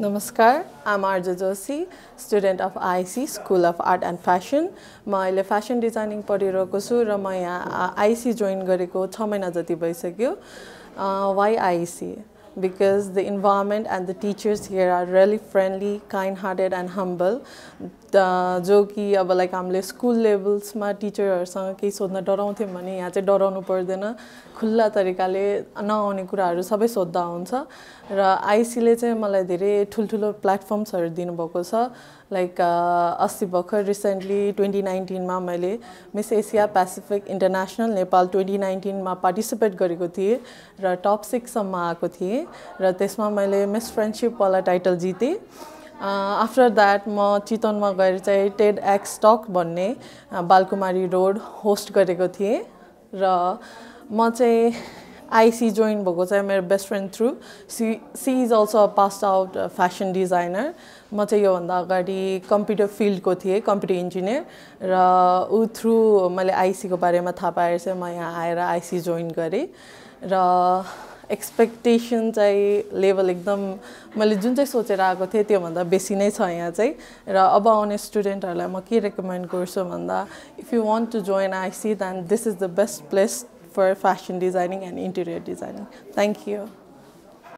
Namaskar, I'm Arju Joshi, student of IC, School of Art and Fashion. म अहिले fashion designing पढिरहेको छु र म यहाँ IC join गरेको 6 महिना जति भइसक्यो. Why IC? Because the environment and the teachers here are really friendly, kind-hearted and humble. जो कि अब लाइक हामीले स्कुल लेभल्समा टिचरहरुसँग केही सोध्न डराउँथ्यौं भने यहाँ चाहिँ डराउनु पर्दैन. खुल्ला तरिकाले नआउने कुराहरु सबै सोध्दा हुन्छ र आईसीले चाहिँ मलाई धेरै ठुलठुलो प्लेटफर्म्सहरु दिनुभएको छ. लाइक अस्ति भर्खर रिसेन्टली 2019 मा मैले Miss Asia Pacific International Nepal 2019 मा पार्टिसिपेट गरेको थिए र टप 6 सम्म आएको थिए र त्यसमा मैले मिस फ्रेन्डशिप वाला टाइटल जिते. आफ्टर दैट म चितवनमा गएर चाहिँ टेडएक्स टक भन्ने बालकुमारी रोड होस्ट गरेको थिए र म चाहिँ आईसी जोइन भएको चाहिँ मेरो best friend through she is also a passed out fashion designer. म चाहिँ यो भन्दा अगाडि कम्प्युटर फिल्डको थिए, कम्प्युटर इन्जिनियर र उ थ्रु मैले आईसी को बारेमा थाहा पाएर चाहिँ म यहाँ आएर आईसी जोइन गरे र एक्सपेक्टेसन चाहिँ लेभल एकदम मैले जुन चाहिँ सोचेर आएको थिएँ त्यो भन्दा बेसी नै छ यहाँ चाहिँ. र अब आउने स्टुडेन्टहरुलाई म के रेकमेन्ड गर्छु भन्दा if you want to join IC then this is the best place for fashion designing and interior designing. Thank you.